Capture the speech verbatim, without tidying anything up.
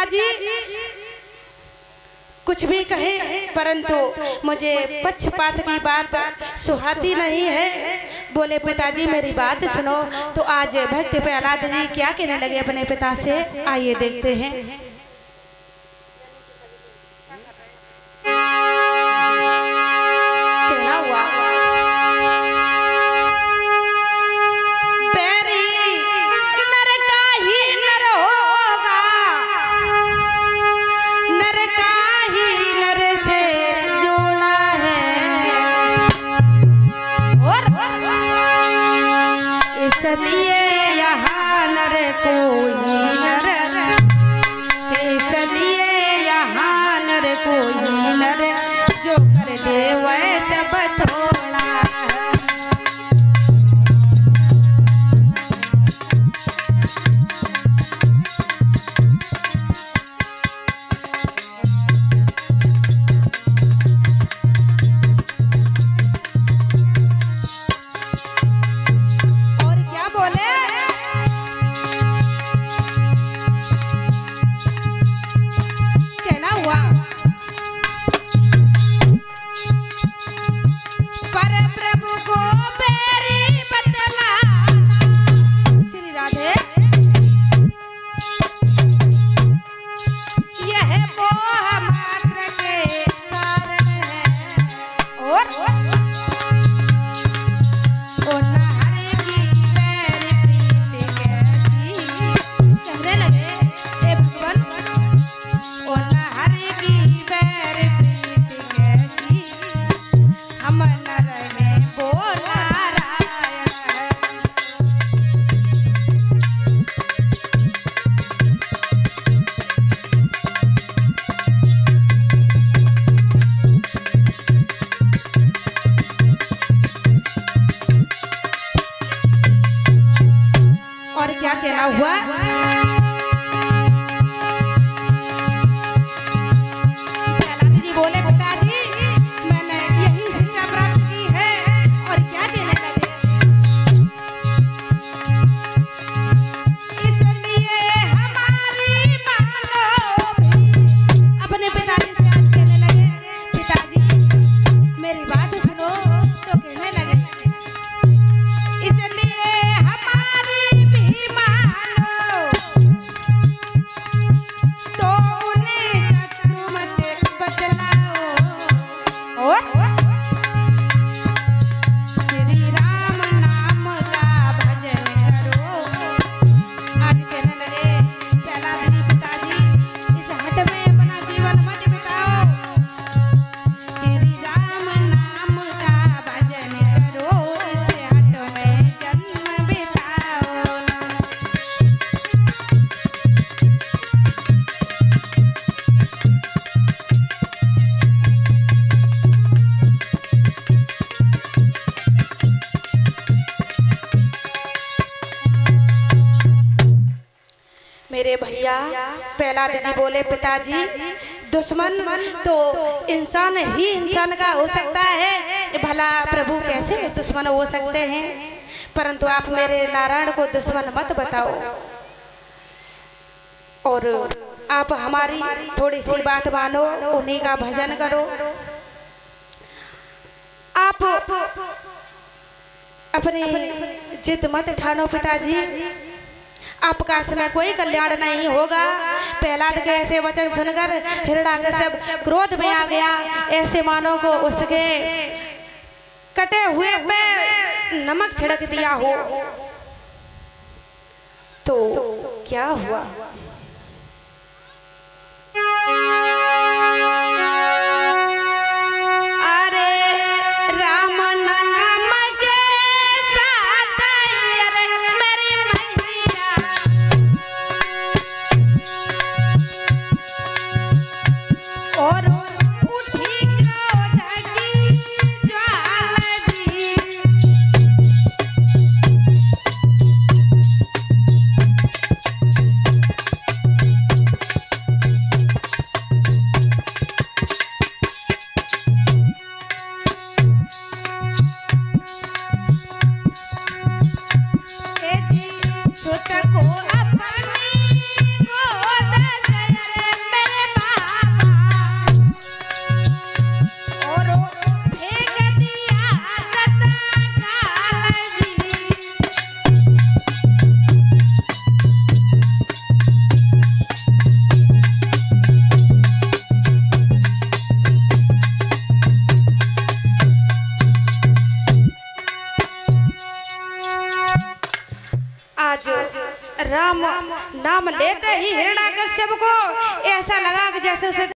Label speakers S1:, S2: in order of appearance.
S1: पिताजी कुछ भी कहे, परंतु मुझे पक्षपात की बात सुहाती नहीं है। बोले पिताजी मेरी बात सुनो। तो आज भक्त प्रहलाद जी क्या कहने लगे अपने पिता से, आइए देखते हैं। कहना हुआ, इसलिए यहाँ नर कोई नर, इसलिए यहाँ नर कोई नर, जो कर दे वह सब थोड़ा। क्या कहना हुआ, प्रहलाद जी बोले पिताजी मैंने यही शिक्षा प्राप्त की है। और क्या कहने लगे, इसलिए हमारी मानो भी। अपने पिताजी से आज कहने लगे पिताजी मेरी बात सुनो। तो कहने लगे इसलिए मेरे भैया प्रहलाद जी बोले पिताजी दुश्मन तो इंसान ही इंसान का हो सकता है, भला प्रभु कैसे दुश्मन हो सकते हैं। परंतु आप मेरे नारायण को दुश्मन मत बताओ और आप हमारी थोड़ी सी बात मानो, उन्हीं का भजन करो। आप अपनी जिद मत ठानो पिताजी, आपका समय कोई कल्याण नहीं होगा। प्रहलाद के ऐसे वचन सुनकर हिरण्याकश्यप क्रोध में आ गया। ऐसे मानो को उसके कटे हुए पे नमक छिड़क दिया हो। तो क्या हुआ, राम नाम लेते ही हिरण्याकश्यप को ऐसा लगा कि जैसे उसे